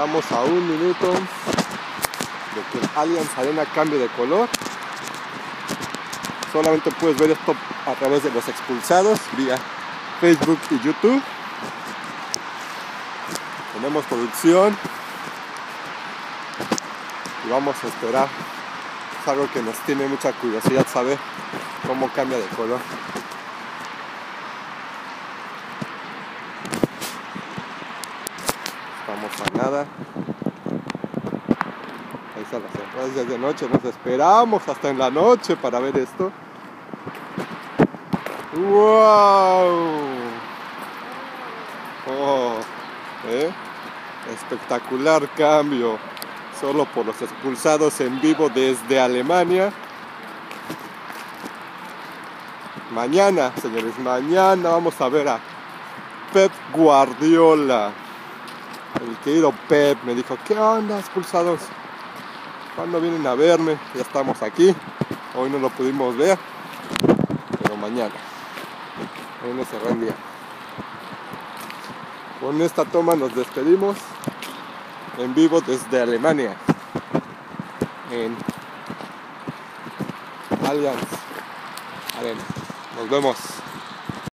Estamos a 1 minuto de que el Allianz Arena cambie de color. Solamente puedes ver esto a través de los expulsados vía Facebook y YouTube. Tenemos producción y vamos a esperar. Es algo que nos tiene mucha curiosidad saber cómo cambia de color. Estamos a nada. Ahí están las entradas, ya es de noche, nos esperamos hasta en la noche para ver esto. ¡Wow! Oh, espectacular cambio. Solo por los expulsados en vivo desde Alemania. Mañana, señores, mañana vamos a ver a Pep Guardiola. El querido Pep me dijo: ¿qué onda, expulsados? ¿Cuándo vienen a verme? Ya estamos aquí. Hoy no lo pudimos ver, pero mañana. Hoy no cerró el día. Con esta toma nos despedimos en vivo desde Alemania, en Allianz Arena. Nos vemos.